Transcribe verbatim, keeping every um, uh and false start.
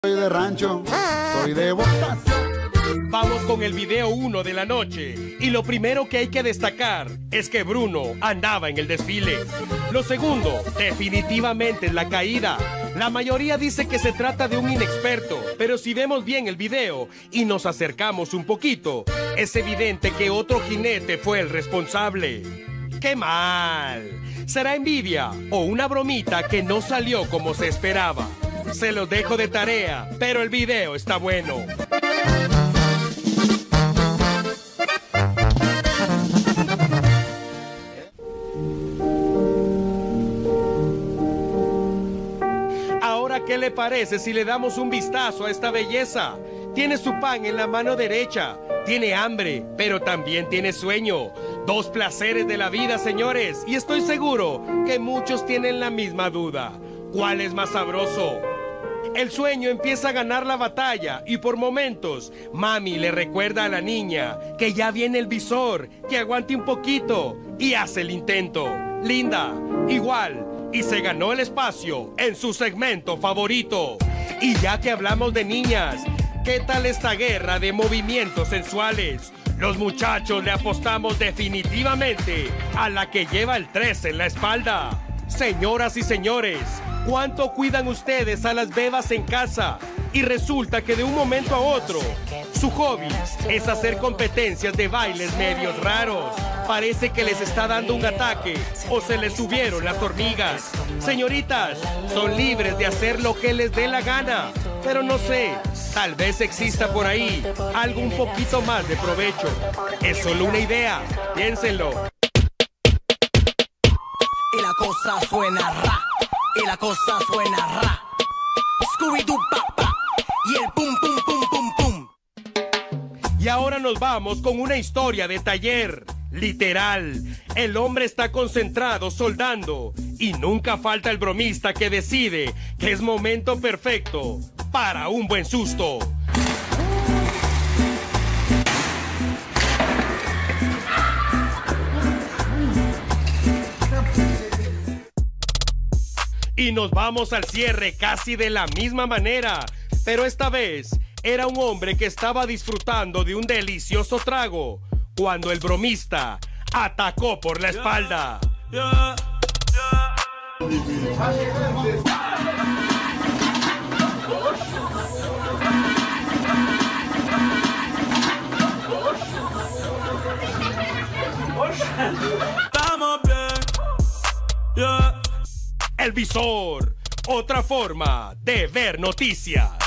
Soy de rancho, soy de botas. Vamos con el video uno de la noche. Y lo primero que hay que destacar es que Bruno andaba en el desfile. Lo segundo, definitivamente es la caída. La mayoría dice que se trata de un inexperto, pero si vemos bien el video y nos acercamos un poquito, es evidente que otro jinete fue el responsable. ¡Qué mal! ¿Será envidia o una bromita que no salió como se esperaba? Se los dejo de tarea, pero el video está bueno. Ahora, ¿qué le parece si le damos un vistazo a esta belleza? Tiene su pan en la mano derecha, tiene hambre, pero también tiene sueño. Dos placeres de la vida, señores, y estoy seguro que muchos tienen la misma duda. ¿Cuál es más sabroso? El sueño empieza a ganar la batalla y por momentos mami le recuerda a la niña que ya viene el visor, que aguante un poquito y hace el intento. Linda, igual, y se ganó el espacio en su segmento favorito. Y ya que hablamos de niñas, ¿qué tal esta guerra de movimientos sensuales? Los muchachos le apostamos definitivamente a la que lleva el tres en la espalda. Señoras y señores, ¿cuánto cuidan ustedes a las bebas en casa? Y resulta que de un momento a otro, su hobby es hacer competencias de bailes medios raros. Parece que les está dando un ataque o se les subieron las hormigas. Señoritas, son libres de hacer lo que les dé la gana, pero no sé, tal vez exista por ahí algo un poquito más de provecho. Es solo una idea, piénsenlo. Y la cosa suena ra, y la cosa suena ra. Scooby-Doo pa pa, y el pum pum pum pum pum. Y ahora nos vamos con una historia de taller. Literal, el hombre está concentrado soldando y nunca falta el bromista que decide que es momento perfecto para un buen susto. Y nos vamos al cierre casi de la misma manera, pero esta vez era un hombre que estaba disfrutando de un delicioso trago cuando el bromista atacó por la espalda. Yeah, yeah, Estamos bien. Yeah. El visor, otra forma de ver noticias.